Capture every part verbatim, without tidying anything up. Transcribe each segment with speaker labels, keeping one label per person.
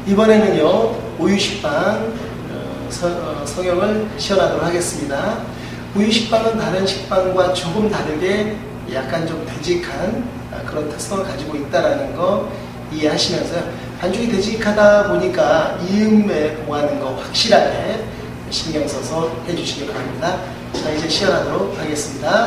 Speaker 1: 이번에는요 우유식빵 어, 서, 어, 성형을 시연하도록 하겠습니다. 우유식빵은 다른 식빵과 조금 다르게 약간 좀 되직한 그런 특성을 가지고 있다는 거 이해하시면서요. 반죽이 되직하다 보니까 이음매 봉하는 거 확실하게 신경 써서 해주시기 바랍니다. 자, 이제 시연하도록 하겠습니다.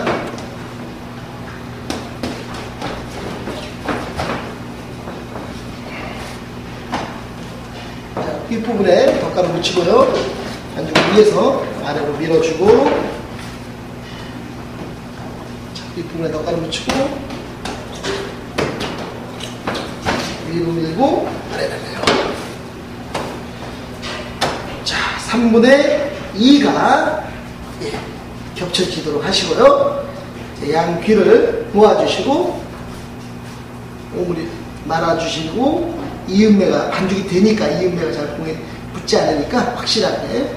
Speaker 1: 자, 윗부분에 덧가루 묻히고요. 반죽 위에서 아래로 밀어주고, 자, 윗부분에 덧가루 묻히고, 위로 밀고, 아래로 밀어. 자, 삼분의 이가 예, 겹쳐지도록 하시고요. 자, 양 귀를 모아주시고, 오므리 말아주시고, 이음매가 반죽이 되니까 이음매가 잘 봉에 붙지 않으니까 확실하게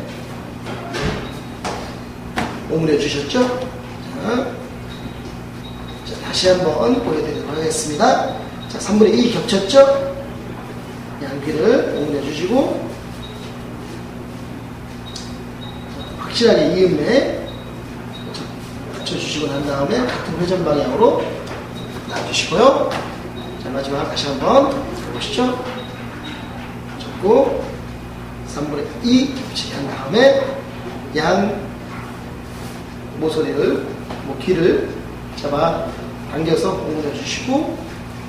Speaker 1: 오므려 주셨죠? 자, 자, 다시 한번 보여드리도록 하겠습니다. 자, 삼분의 이 겹쳤죠? 양귀를 오므려 주시고, 확실하게 이음매 붙여주시고 난 다음에 같은 회전 방향으로 놔주시고요. 자, 마지막 다시 한번 보시죠. 접고 삼분의 이 겹치게 한 다음에 양 모서리를, 뭐 귀를 잡아 당겨서 오므려 주시고,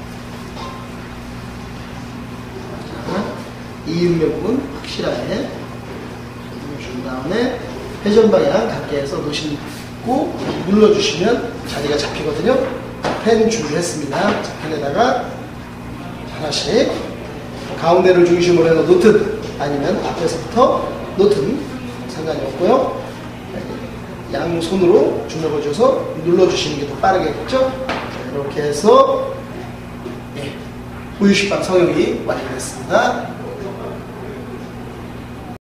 Speaker 1: 이음매 부분 확실하게 준 다음에 회전 방향 갖게 해서 놓으시고 눌러주시면 자리가 잡히거든요. 펜 준비했습니다. 자, 펜에다가 하나씩 가운데를 중심으로 해서 놓든 아니면 앞에서부터 놓든 상관이 없고요. 양손으로 주먹을 줘서 눌러주시는 게 더 빠르겠죠. 이렇게 해서 예, 우유식빵 성형이 완료됐습니다.